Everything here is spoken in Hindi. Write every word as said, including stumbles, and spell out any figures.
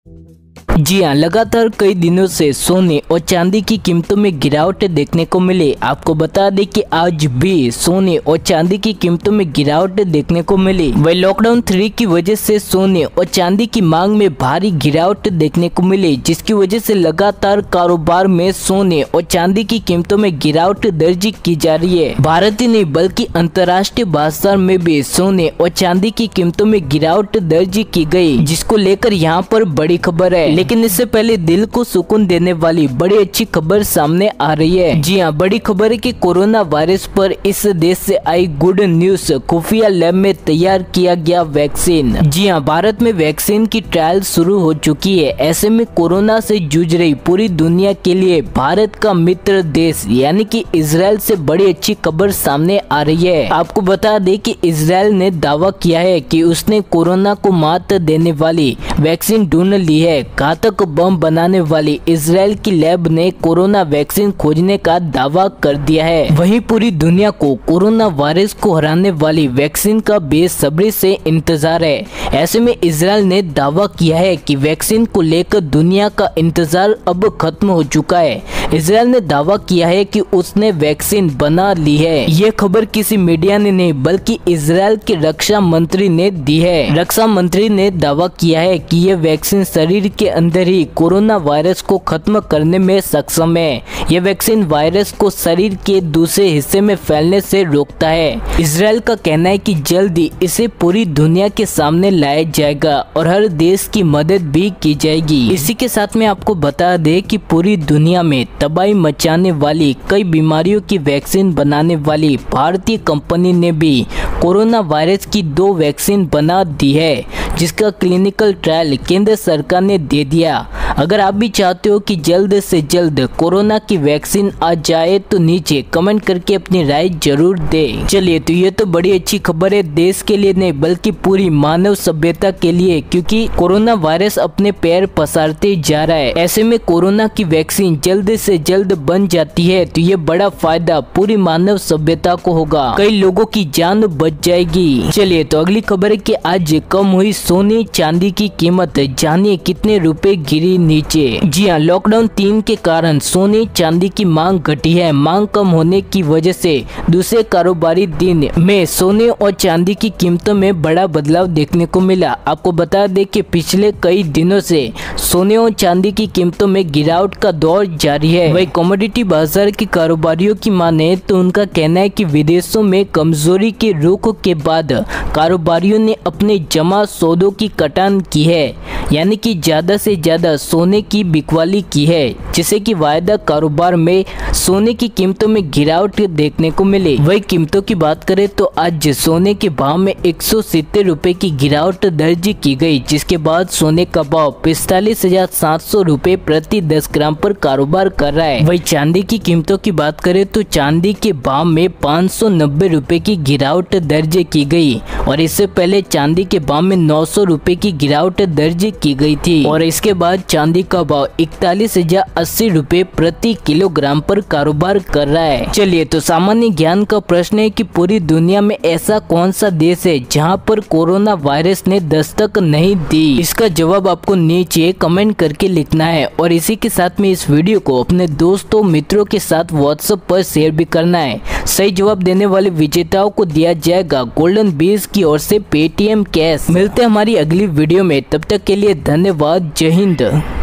जी हाँ, लगातार कई दिनों से सोने और चांदी की कीमतों में गिरावट देखने को मिली। आपको बता दें कि आज भी सोने और चांदी की कीमतों में गिरावट देखने को मिली। वही लॉकडाउन थ्री की वजह से सोने और चांदी की मांग में भारी गिरावट देखने को मिली, जिसकी वजह से लगातार कारोबार में सोने और चांदी की कीमतों में गिरावट दर्ज की जा रही है। भारत ही नहीं बल्कि अंतर्राष्ट्रीय बाजार में भी सोने और चांदी की कीमतों में गिरावट दर्ज की गई, जिसको लेकर यहाँ पर बड़ी खबर है। लेकिन इससे पहले दिल को सुकून देने वाली बड़ी अच्छी खबर सामने आ रही है। जी हाँ, बड़ी खबर है कि कोरोना वायरस पर इस देश से आई गुड न्यूज। खुफिया लैब में तैयार किया गया वैक्सीन। जी हाँ, भारत में वैक्सीन की ट्रायल शुरू हो चुकी है। ऐसे में कोरोना से जूझ रही पूरी दुनिया के लिए भारत का मित्र देश यानी कि इजराइल से बड़ी अच्छी खबर सामने आ रही है। आपको बता दें कि इजराइल ने दावा किया है कि उसने कोरोना को मात देने वाली वैक्सीन ढूंढ ली है। घातक बम बनाने वाली इजराइल की लैब ने कोरोना वैक्सीन खोजने का दावा कर दिया है। वहीं पूरी दुनिया को कोरोना वायरस को हराने वाली वैक्सीन का बेसब्री से इंतजार है। ऐसे में इजराइल ने दावा किया है कि वैक्सीन को लेकर दुनिया का इंतजार अब खत्म हो चुका है। इजराइल ने दावा किया है कि उसने वैक्सीन बना ली है। ये खबर किसी मीडिया ने नहीं बल्कि इजराइल के रक्षा मंत्री ने दी है। रक्षा मंत्री ने दावा किया है कि ये वैक्सीन शरीर के अंदर ही कोरोना वायरस को खत्म करने में सक्षम है। यह वैक्सीन वायरस को शरीर के दूसरे हिस्से में फैलने से रोकता है। इजराइल का कहना है कि जल्द ही इसे पूरी दुनिया के सामने लाया जाएगा और हर देश की मदद भी की जाएगी। इसी के साथ में आपको बता दें कि पूरी दुनिया में तबाही मचाने वाली कई बीमारियों की वैक्सीन बनाने वाली भारतीय कंपनी ने भी कोरोना वायरस की दो वैक्सीन बना दी है, जिसका क्लिनिकल ट्रायल केंद्र सरकार ने दे दिया। अगर आप भी चाहते हो कि जल्द से जल्द कोरोना की वैक्सीन आ जाए तो नीचे कमेंट करके अपनी राय जरूर दें। चलिए, तो ये तो बड़ी अच्छी खबर है देश के लिए नहीं बल्कि पूरी मानव सभ्यता के लिए, क्योंकि कोरोना वायरस अपने पैर पसारते जा रहा है। ऐसे में कोरोना की वैक्सीन जल्द से जल्द बन जाती है तो ये बड़ा फायदा पूरी मानव सभ्यता को होगा। कई लोगों की जान बच जाएगी। चलिए, तो अगली खबर है कि आज कम हुई सोने चांदी की कीमत, जानिए कितने रुपए गिरी नीचे। जी हाँ, लॉकडाउन तीन के कारण सोने चांदी की मांग घटी है। मांग कम होने की वजह से दूसरे कारोबारी दिन में सोने और चांदी की कीमतों में बड़ा बदलाव देखने को मिला। आपको बता दें कि पिछले कई दिनों से सोने और चांदी की कीमतों में गिरावट का दौर जारी है। वही कमोडिटी बाजार के कारोबारियों की माने तो उनका कहना है कि विदेशों में कमजोरी के रुख के बाद कारोबारियों ने अपने जमा सौदों की कटान की है, यानी कि ज्यादा से ज्यादा सोने की बिकवाली की है, जिससे कि वायदा कारोबार में सोने की कीमतों में गिरावट देखने को मिली। वही कीमतों की बात करें तो आज सोने के भाव में एक सौ सितर रुपए की गिरावट दर्ज की गई, जिसके बाद सोने का भाव पैंतालीस हजार सात सौ रुपए प्रति दस ग्राम पर कारोबार कर रहा है। वही चांदी की कीमतों की बात करें तो चांदी के भाव में पाँच सौ नब्बे रुपए की गिरावट दर्ज की गई और इससे पहले चांदी के भाव में नौ सौ रुपए की गिरावट दर्ज की गई थी और इसके बाद चांदी का भाव इकतालीस हजार अस्सी रुपए प्रति किलोग्राम पर कारोबार कर रहा है। चलिए, तो सामान्य ज्ञान का प्रश्न है कि पूरी दुनिया में ऐसा कौन सा देश है जहां पर कोरोना वायरस ने दस्तक नहीं दी? इसका जवाब आपको नीचे कमेंट करके लिखना है और इसी के साथ में इस वीडियो को अपने दोस्तों मित्रों के साथ व्हाट्सएप पर शेयर भी करना है। सही जवाब देने वाले विजेताओं को दिया जाएगा गोल्डन बीज की ओर से पेटीएम कैश। मिलते हैं हमारी अगली वीडियो में, तब तक के लिए धन्यवाद। जय हिंद।